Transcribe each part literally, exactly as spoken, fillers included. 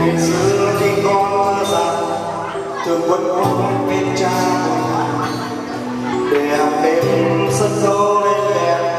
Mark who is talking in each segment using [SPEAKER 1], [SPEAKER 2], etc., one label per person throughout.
[SPEAKER 1] ngày xưa thì con mơ rằng thường quân con bên cha để hàng đêm sân khấu lên đèn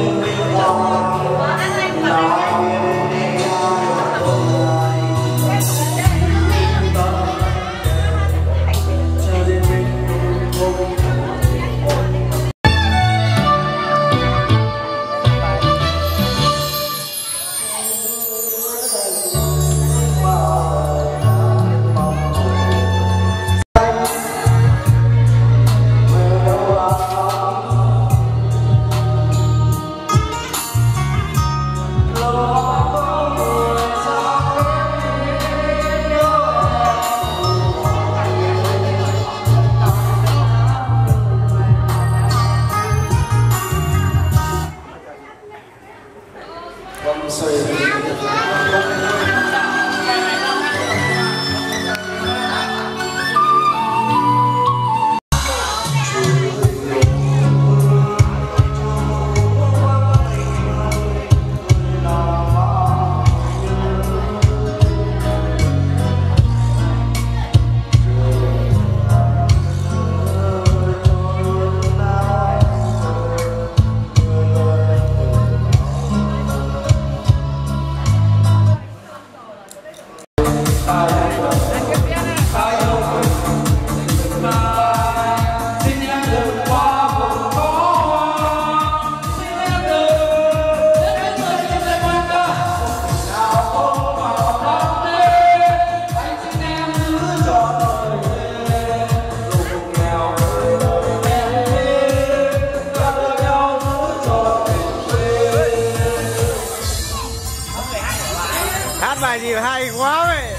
[SPEAKER 2] bài gì hay quá vậy.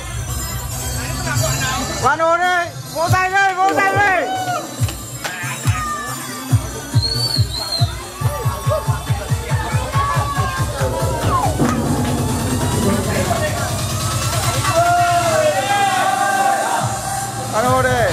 [SPEAKER 2] Quan ôn ơi, vỗ tay đây, vỗ tay đây. Quan ôn đây.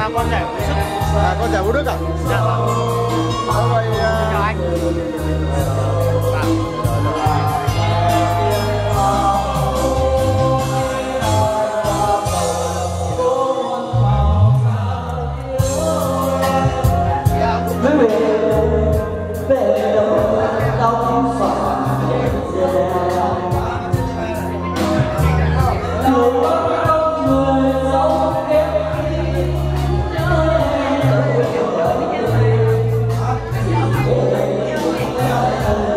[SPEAKER 2] con rể của Đức.
[SPEAKER 3] À, con rể của Đức à?
[SPEAKER 2] Dạ vâng.
[SPEAKER 3] Vậy uh...
[SPEAKER 2] chào anh.
[SPEAKER 4] Hãy subscribe cho kênh Ghiền Mì Gõ để không bỏ lỡ những video hấp dẫn.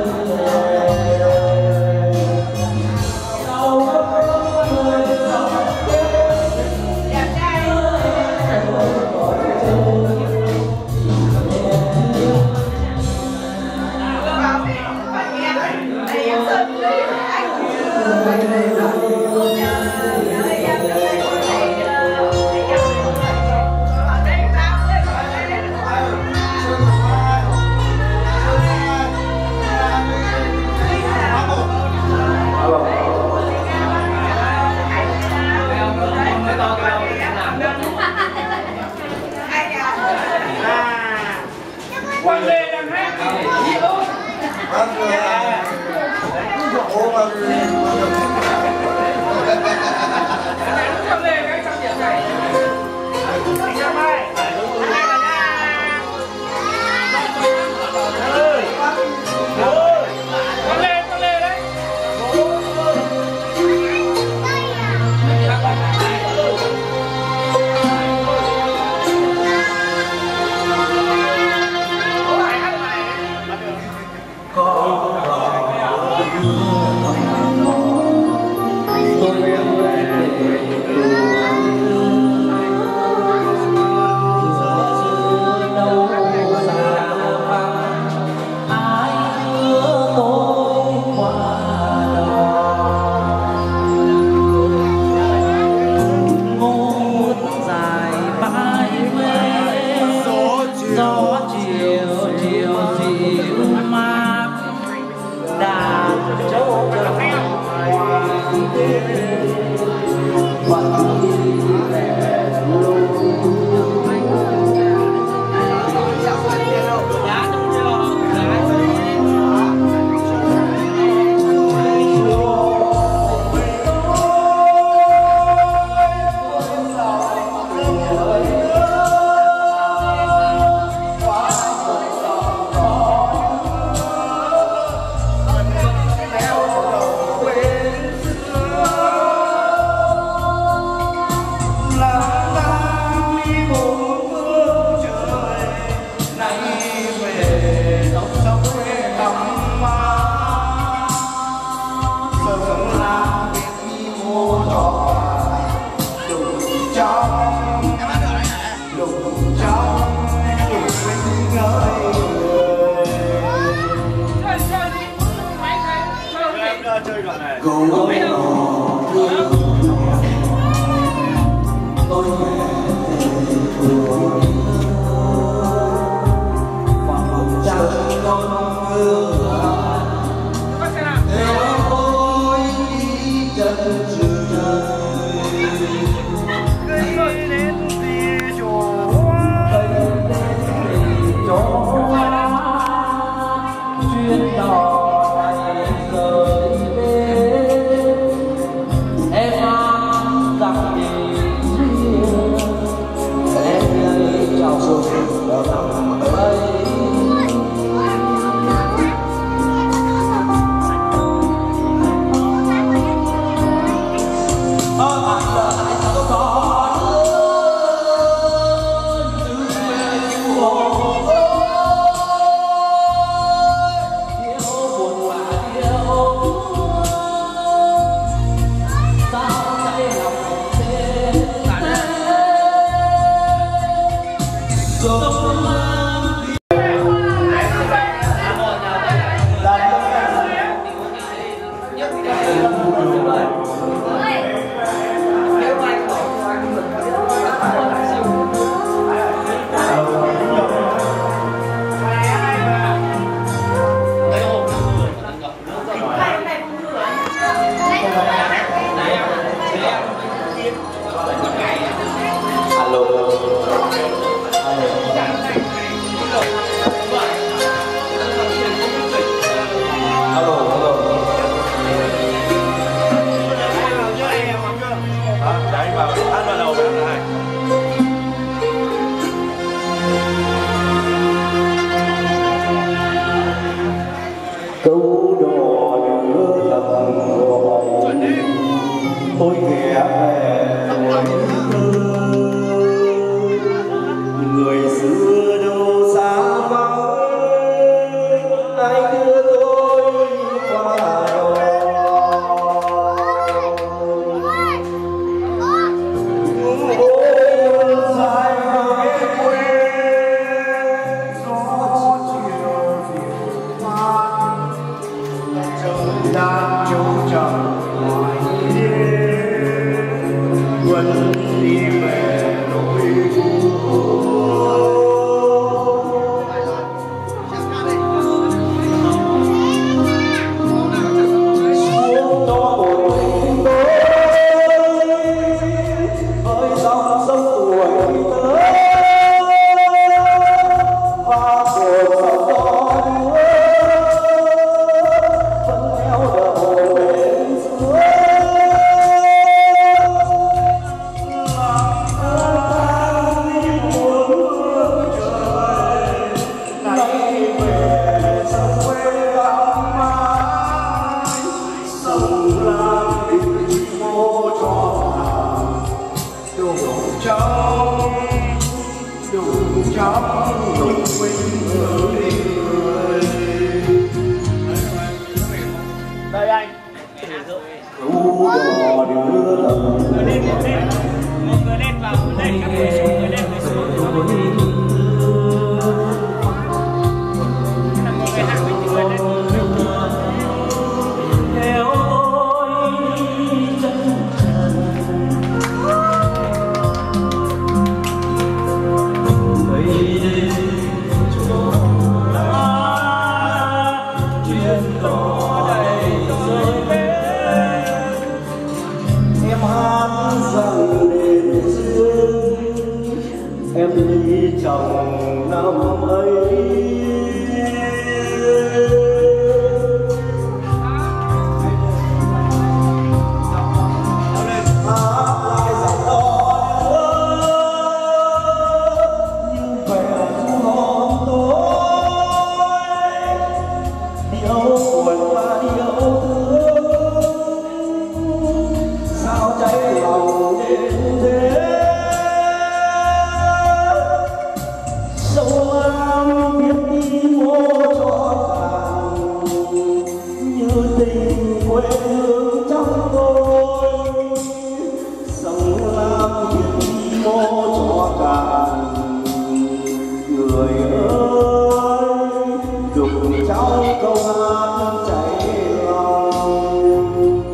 [SPEAKER 1] lam biết đi mô cho càng như tình quê hương trong tôi. Sông lam biết đi mô cho càng người ơi, đục trong câu hát cháy lòng.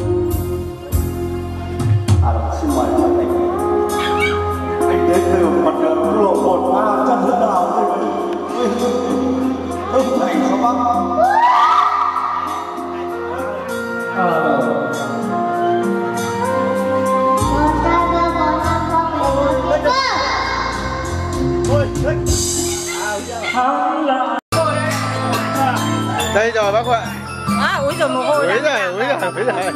[SPEAKER 1] À, xin mời anh anh đến từ mặt đường lộ một a chân hướng nào đây ông thành sao bác à,
[SPEAKER 2] đây rồi bác ạ.
[SPEAKER 4] À, úi giời mồ hôi.
[SPEAKER 2] Úi giời, úi giời, úi giời.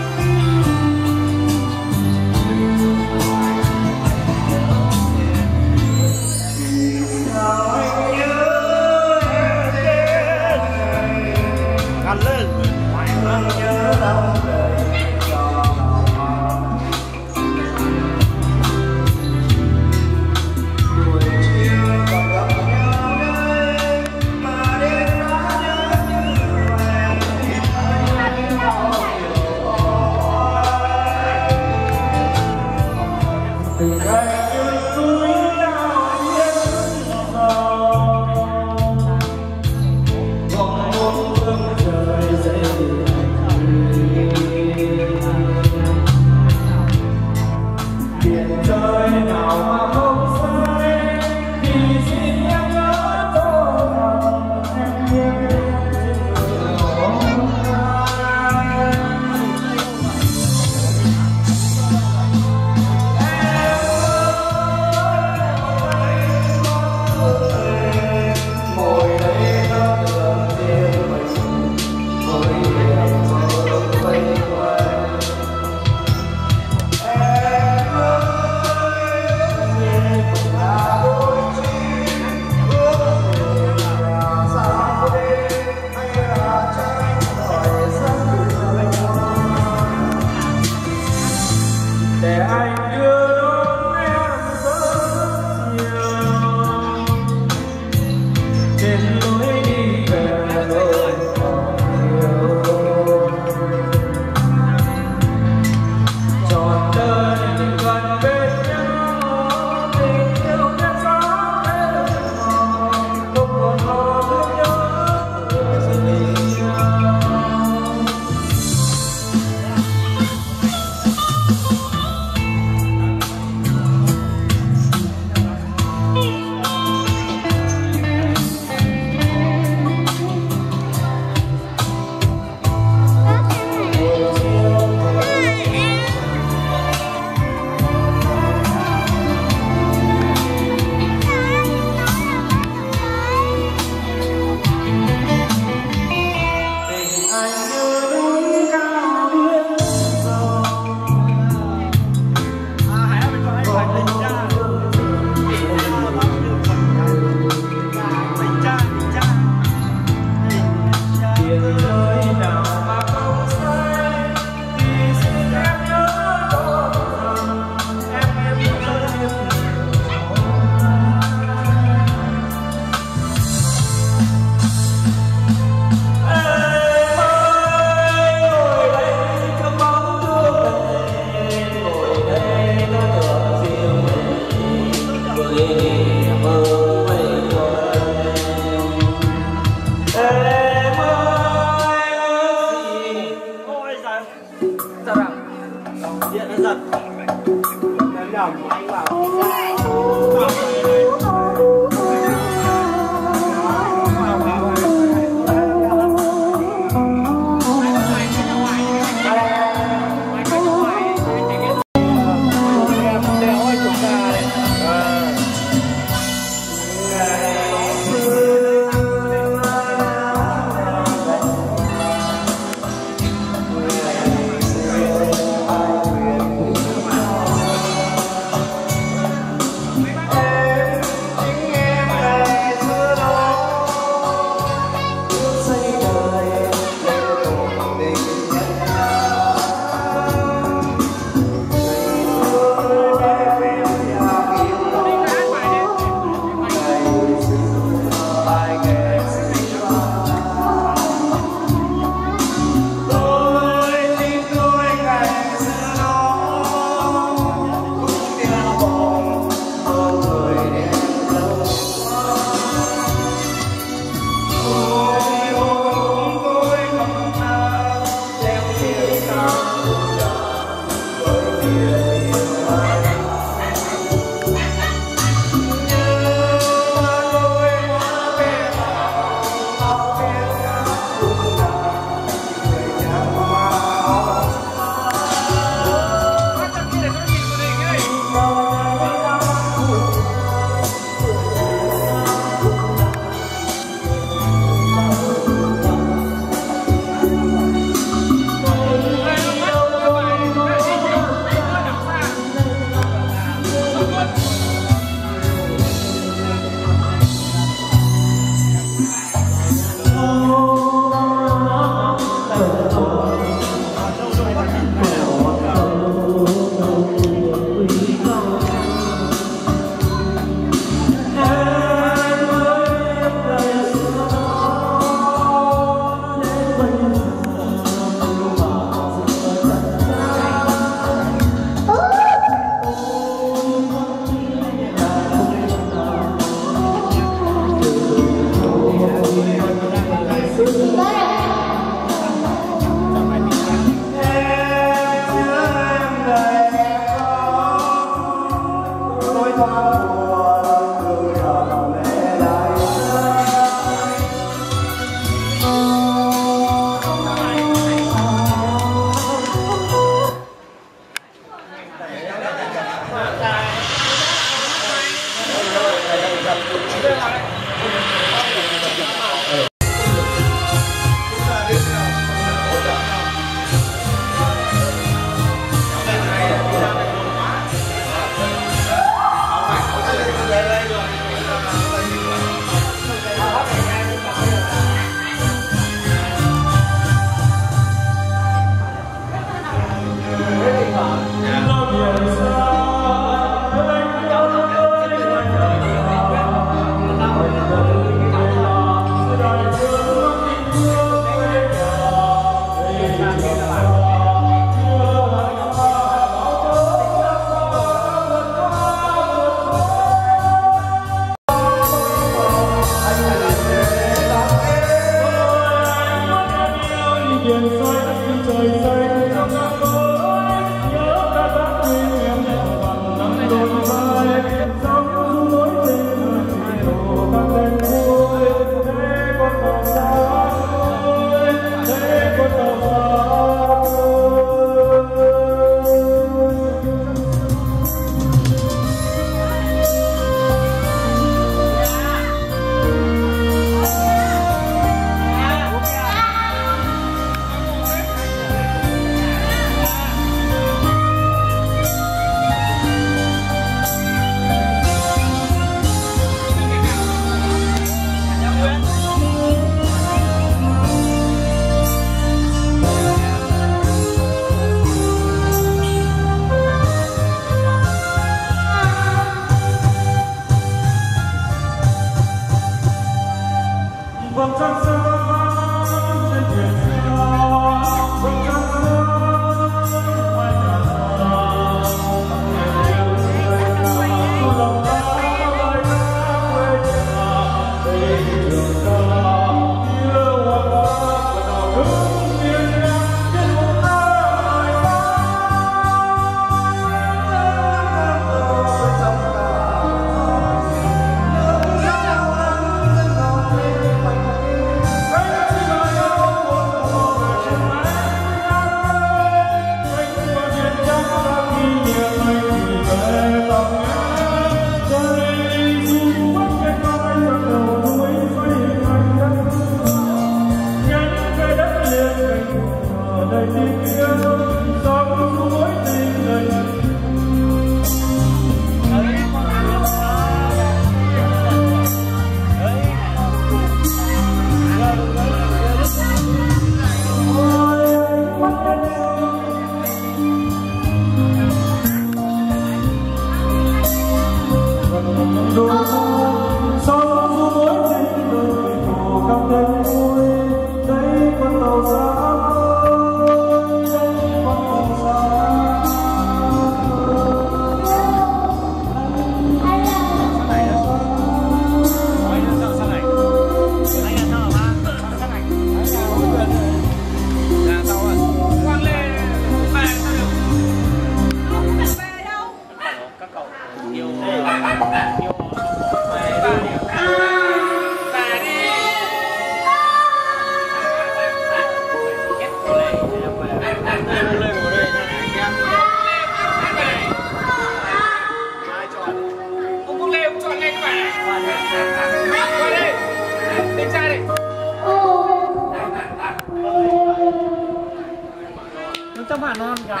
[SPEAKER 2] Tâm hạt non cả.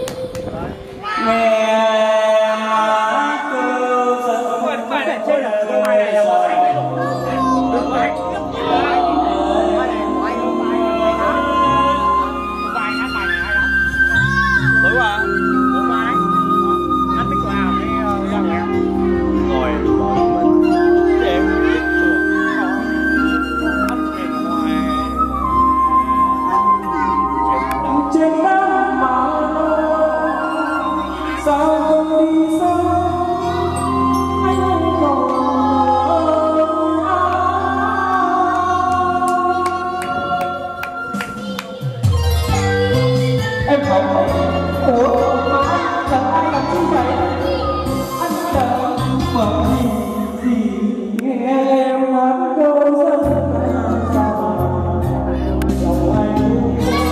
[SPEAKER 1] Nghe cơ giận
[SPEAKER 2] Vẫn phải để chơi ở cái bài này là một bài đúng bài bài bài hát bài này hay lắm. Đúng à? Đúng bài. Hát biết vào cái dòng này. Rồi. Để em biết chuột. Ăn bên ngoài.
[SPEAKER 1] trên nắng mà sao không đi xa anh còn em không ủa má chẳng ai làm như vậy anh đã bởi vì gì nghe em hát câu dân làm sao lòng anh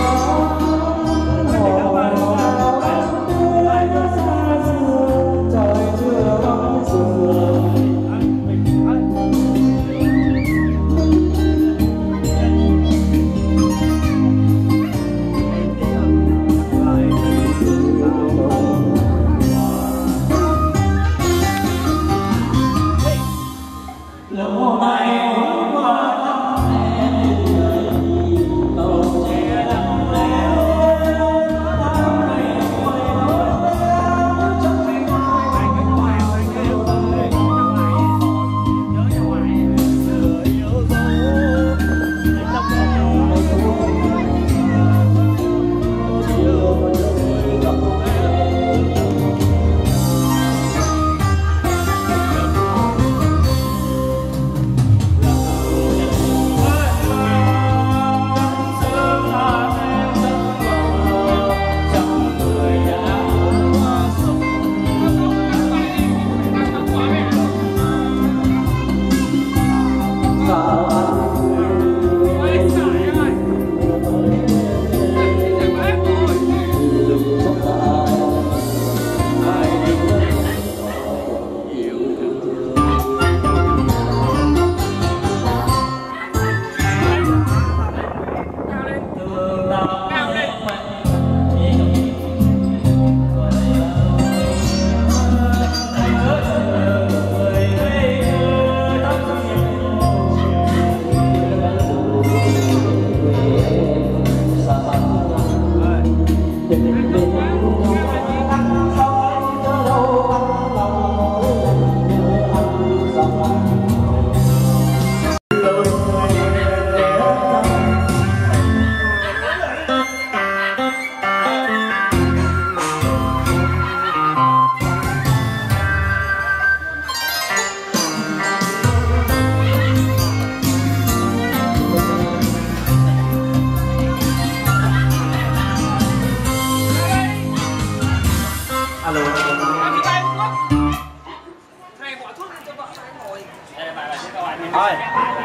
[SPEAKER 2] Thôi.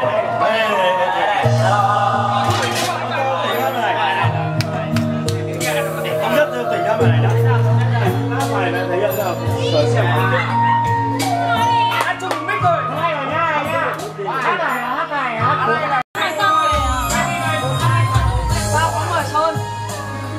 [SPEAKER 2] Không nhất theo tình ra bài này đã. Hát bài này thấy nhận được. Rồi xem. Hát chung mic rồi. Hay rồi nha, hay nha. Hát này, hát này, hát này. Sao có mở sơn?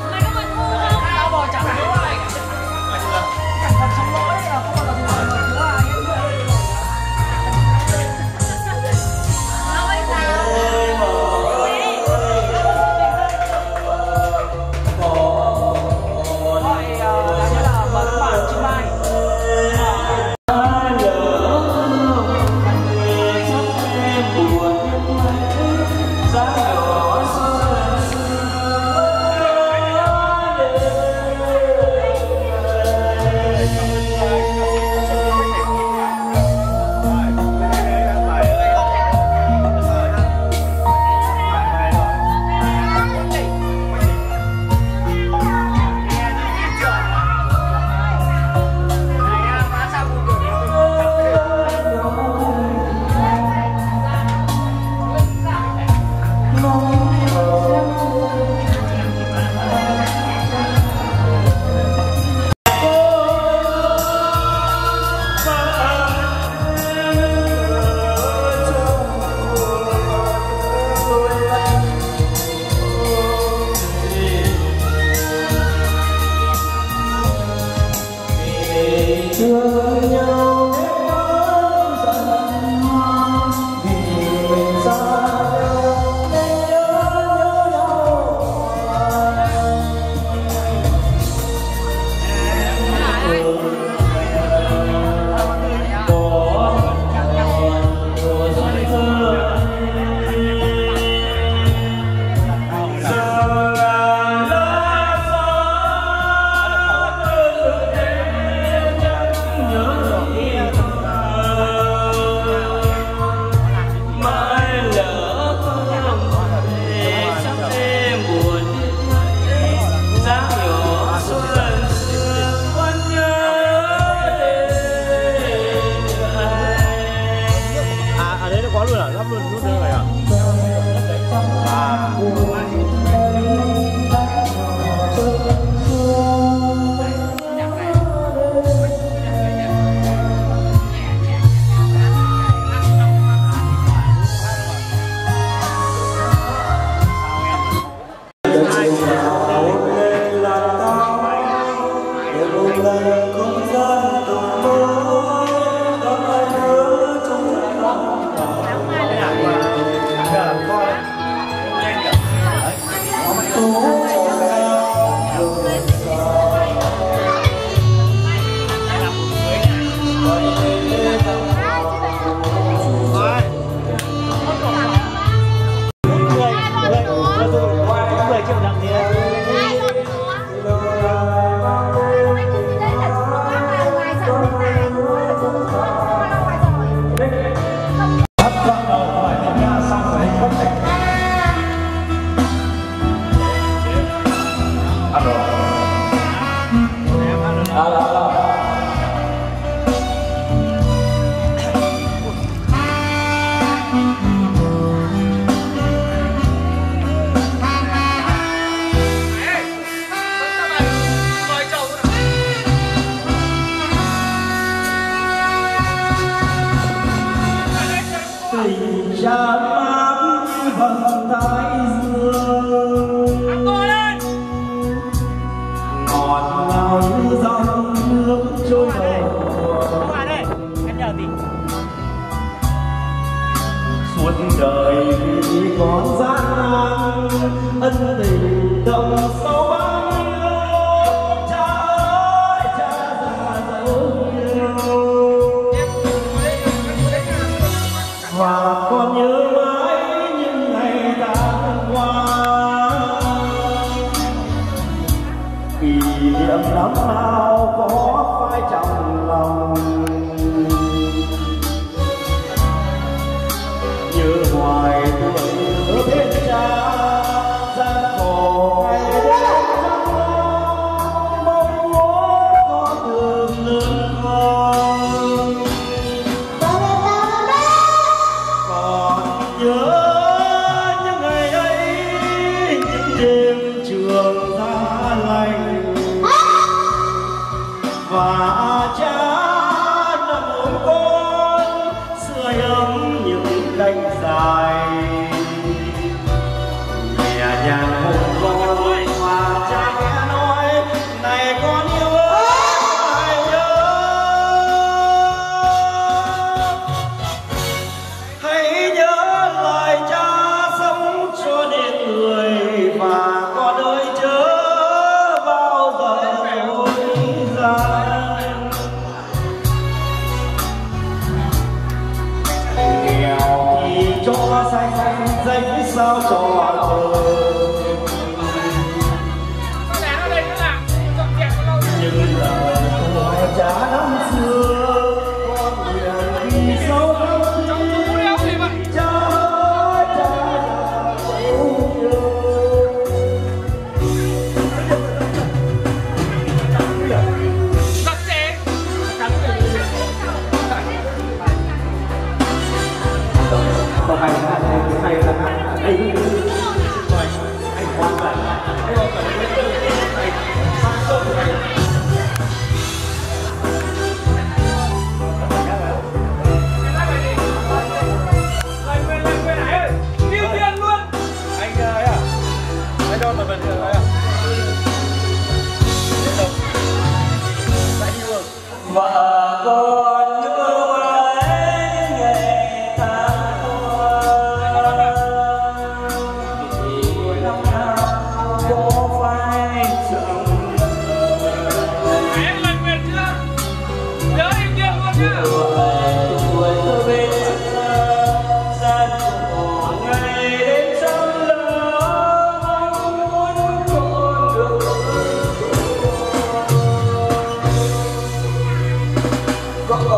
[SPEAKER 1] Có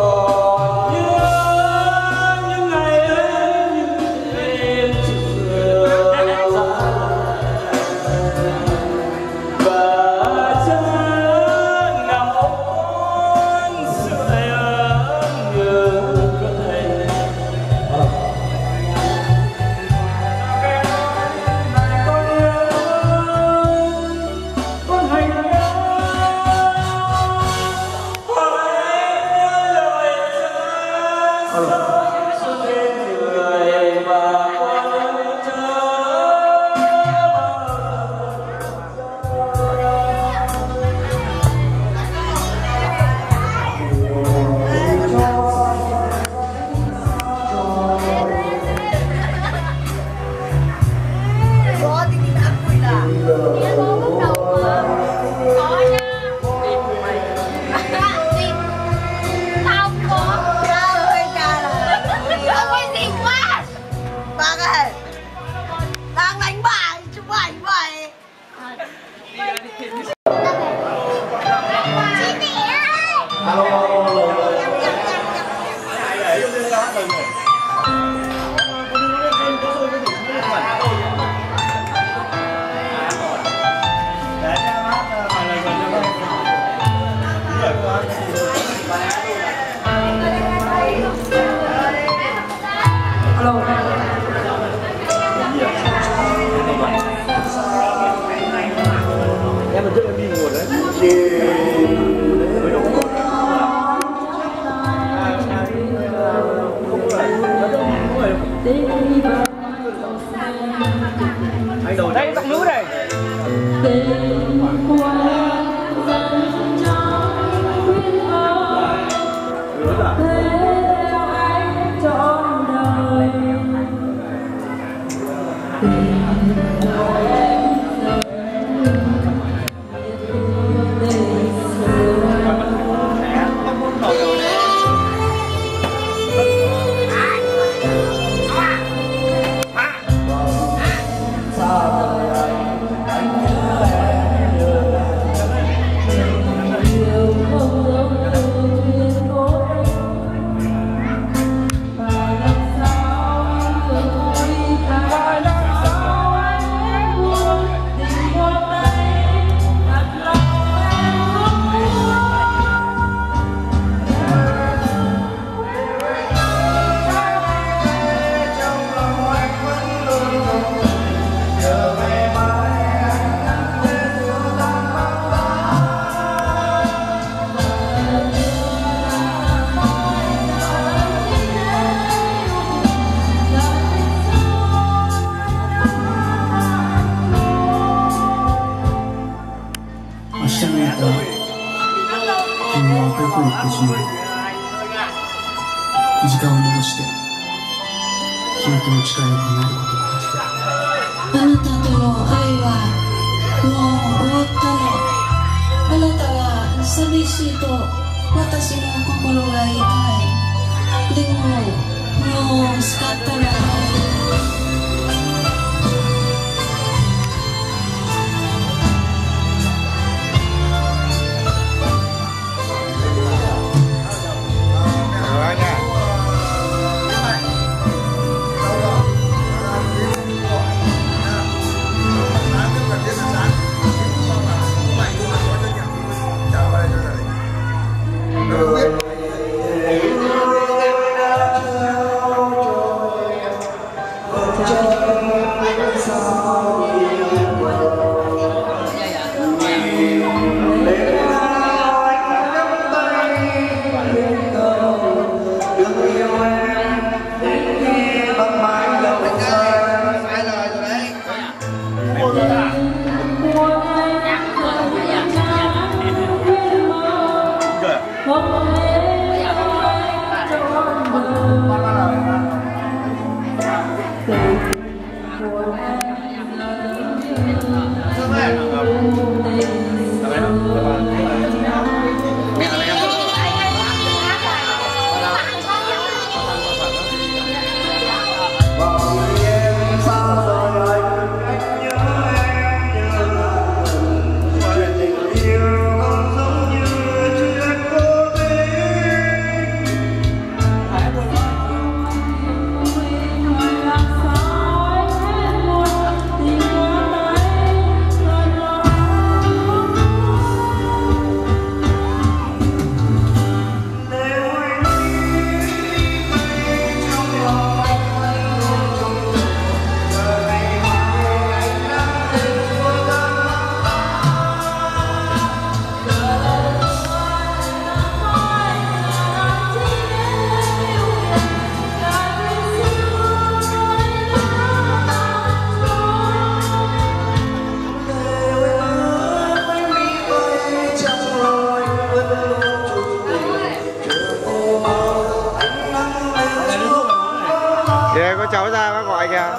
[SPEAKER 2] em tóc nước đây.
[SPEAKER 4] 時間を戻して君との誓いを叶えることができた。あなたとの愛はもう終わったの。あなたは寂しいと私の心が痛い。でももう仕方ない。
[SPEAKER 3] Kìa có cháu ra bác gọi kìa.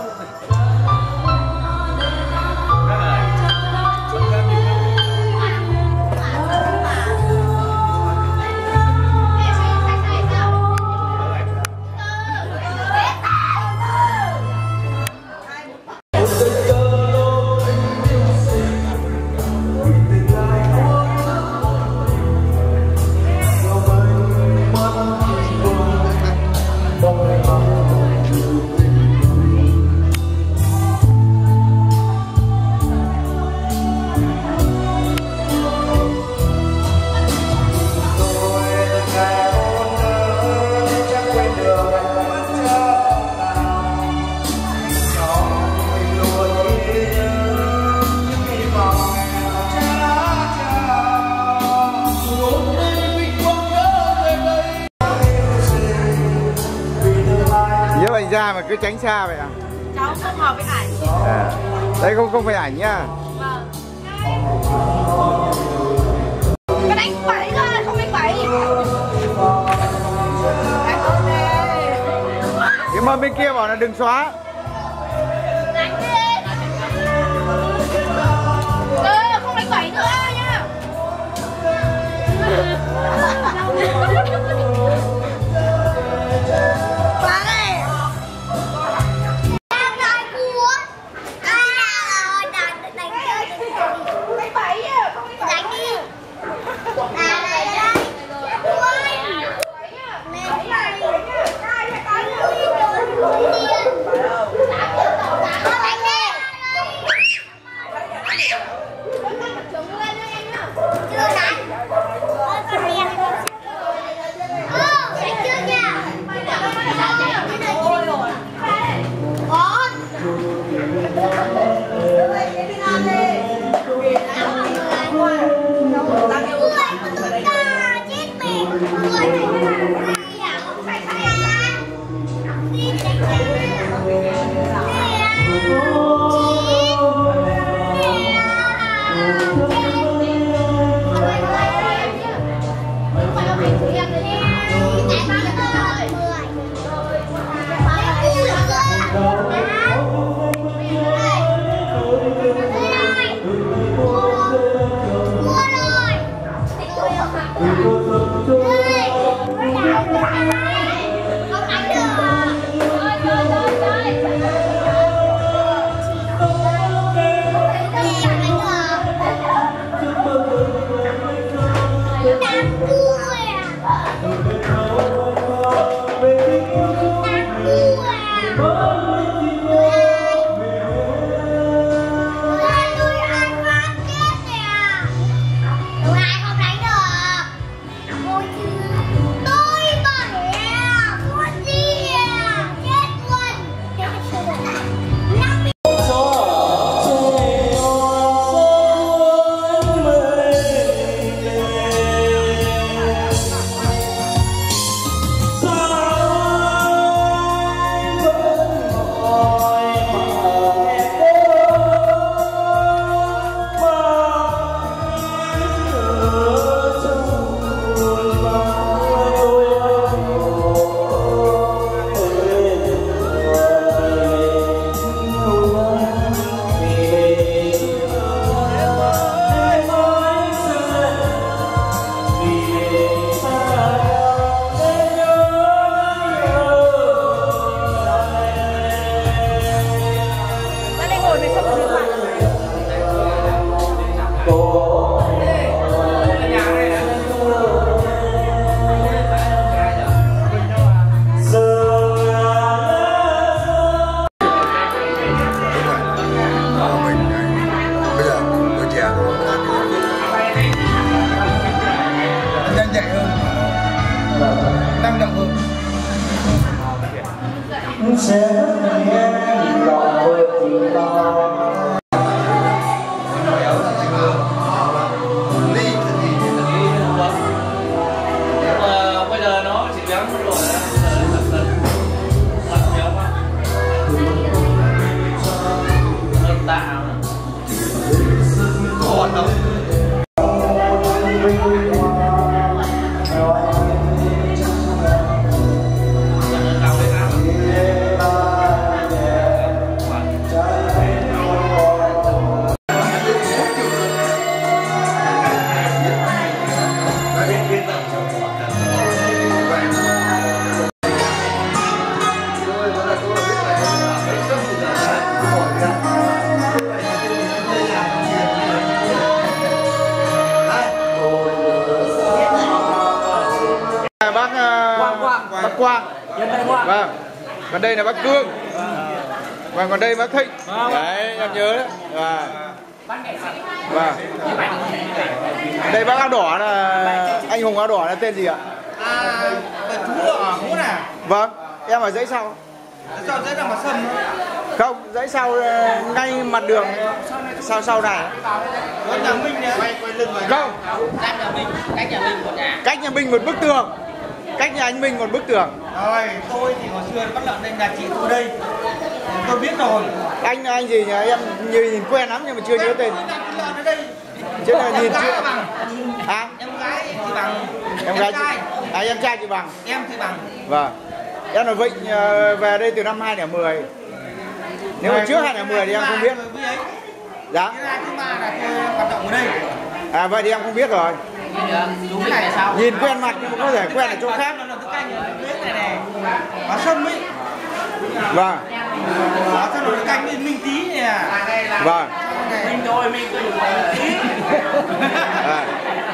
[SPEAKER 3] Nhớ anh ra mà cứ tránh xa vậy à?
[SPEAKER 5] Cháu không hợp với ảnh.
[SPEAKER 3] À. Đây không không phải ảnh nha.
[SPEAKER 5] Cái đánh bậy thôi, không đánh bậy.
[SPEAKER 3] Cái mâm bên kia bảo là đừng xóa.
[SPEAKER 5] Đánh đi. Ừ, không đánh bậy nữa nha. Quá này. Đang nói cua. Ai nào đánh đánh chơi không đánh bậy à, không đánh bậy. Đánh đi. À này đây.
[SPEAKER 1] Sẽ nghe lòng vượt tình bao.
[SPEAKER 2] Bây giờ nó chỉ béo một rồi nó tạo còn đâu.
[SPEAKER 3] Bác Quang Quang, bác Quang. Vâng. Còn đây là bác Cương. Và còn đây bác Thịnh. Đấy, em nhớ đấy. Và Vâng. Đây bác áo đỏ là anh Hùng áo đỏ là tên gì ạ?
[SPEAKER 1] À, chú ở Hú nè.
[SPEAKER 3] Vâng, em ở dãy sau.
[SPEAKER 1] Sao dãy nào mà sầm
[SPEAKER 3] Không, dãy sau ngay mặt đường sau sau này.
[SPEAKER 1] có nhà Minh nè. Quay quay lưng rồi.
[SPEAKER 3] Không.
[SPEAKER 2] Cách nhà mình, cách nhà mình một nhà.
[SPEAKER 3] Cách nhà Minh một bức tường. Cách nhà anh Minh một bức tường.
[SPEAKER 1] Rồi, tôi thì hồi xưa bắt lợn đây là chị tôi đây.
[SPEAKER 2] tôi biết rồi.
[SPEAKER 3] Anh anh gì nhỉ? Em nhìn, nhìn quen lắm nhưng mà chưa nhớ tên. Chứ là nhìn chưa. À?
[SPEAKER 2] Em gái chị Bằng.
[SPEAKER 3] Em gái chị. À em trai chị Bằng.
[SPEAKER 2] Em chị Bằng.
[SPEAKER 3] Vâng. Em là Vịnh về đây từ năm hai không một không. Nếu mà trước hai không một không thì em không biết. Dạ.
[SPEAKER 2] Cái thứ ba là tôi hoạt động ở đây.
[SPEAKER 3] À vậy thì em không biết rồi. Nhìn quen mặt nhưng mà có thể quen ở chỗ khác.
[SPEAKER 2] Hóa Sâm ấy.
[SPEAKER 3] Vâng.
[SPEAKER 2] Hóa Sâm là canh với Minh Tý nè.
[SPEAKER 3] Vâng.
[SPEAKER 2] Minh đôi Minh Tý.
[SPEAKER 3] À.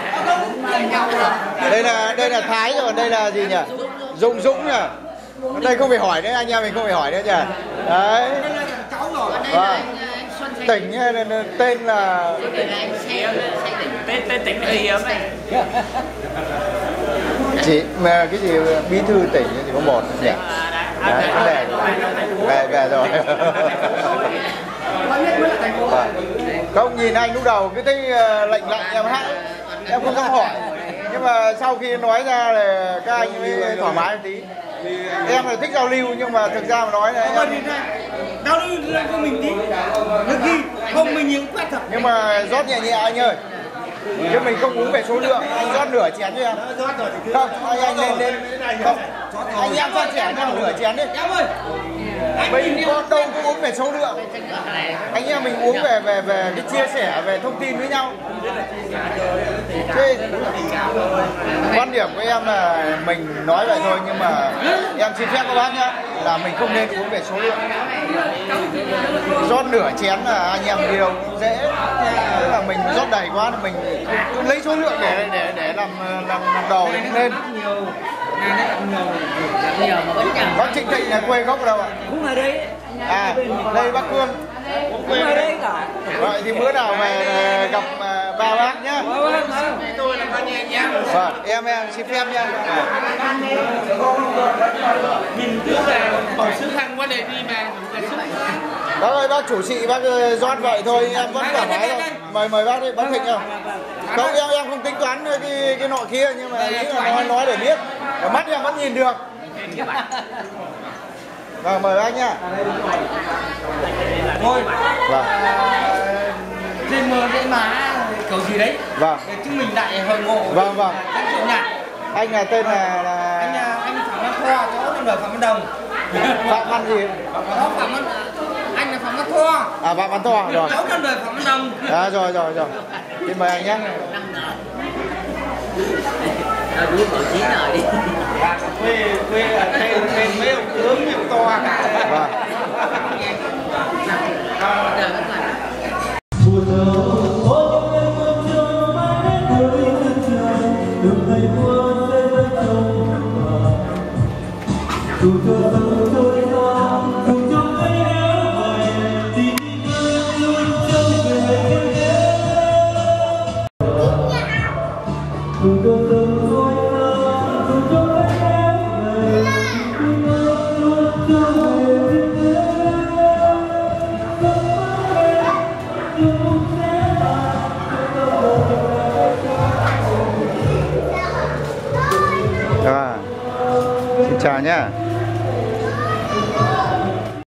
[SPEAKER 3] Đây là đây là Thái rồi, đây là gì nhỉ? Dũng Dũng nhỉ? Đây không phải hỏi nữa, anh em mình không phải hỏi nữa nhỉ? Đấy. Vâng. Tỉnh tên là
[SPEAKER 2] tên tên tỉnh là gì vậy?
[SPEAKER 3] chị mà cái gì bí thư tỉnh thì có một nhỉ? Đấy, cái này về về rồi. Không nhìn anh lúc đầu cái thấy lệnh lệnh em hát em không dám hỏi, nhưng mà sau khi nói ra là các anh mới thoải mái một tí. Em là thích giao lưu nhưng mà thực ra mà nói là em...
[SPEAKER 2] Giao lưu cho mình tí, đôi khi không mình những quét thật.
[SPEAKER 3] Nhưng mà rót nhẹ nhẹ anh ơi, chứ mình không uống về số lượng. Anh rót nửa chén cho em. Không, anh anh lên lên không. Anh em cho trẻ nhau nửa chén đi. Mình có đâu cũng uống về số lượng. Anh em mình uống về về về cái chia sẻ về thông tin với nhau. Thế quan điểm của em là mình nói vậy thôi, nhưng mà em xin phép các bác nhá, là mình không nên uống về số lượng. Rót nửa chén là anh em đi đâu cũng dễ. Tức là mình rót đầy quá thì mình cứ lấy số lượng để để để làm làm, làm đầu thì cũng nên. Bác Trịnh Thịnh là quê gốc đâu ạ?
[SPEAKER 1] Cũng ở đây.
[SPEAKER 3] À, đây Bắc Cương.
[SPEAKER 1] Cũng ở đây cả.
[SPEAKER 3] Vậy thì bữa nào về gặp ba bác nhá.
[SPEAKER 2] Tôi là con anh em.
[SPEAKER 3] Vâng, em em xin phép nhá.
[SPEAKER 2] Mình cứ là bỏ sức khăn quá để đi mà.
[SPEAKER 3] Bác ơi, bác chủ trị bác rót vậy thôi, em vẫn thoải mái thôi. Mời mời bác đi, bác Thịnh không? Không, em em không tính toán cái cái nọ kia, nhưng mà ý là nói nói để biết. Ở mắt em vẫn nhìn được. Vâng, mời bác nhá.
[SPEAKER 2] Thôi.
[SPEAKER 3] Vâng.
[SPEAKER 2] Trên mờ trên má kiểu gì đấy.
[SPEAKER 3] Vâng.
[SPEAKER 2] Để chúng mình lại hội ngộ.
[SPEAKER 3] Vâng vâng.
[SPEAKER 2] Nhạc.
[SPEAKER 3] Anh là tên là là
[SPEAKER 2] Anh anh Phạm Văn Thoa, cháu là Phạm Văn Đồng.
[SPEAKER 3] Phạm Văn gì?
[SPEAKER 2] Đó, Phạm Văn anh là Phạm Văn Thoa.
[SPEAKER 3] À, Phạm Văn Thoa rồi.
[SPEAKER 2] Cháu là đời Phạm Văn Đồng.
[SPEAKER 3] À, rồi rồi rồi. Xin mời anh nhé.
[SPEAKER 1] Đúng tổ chín rồi đi.
[SPEAKER 2] Quê quê ở đây bên mấy ông tướng mấy ông to cả.
[SPEAKER 3] Vâng. À, xin chào nhé.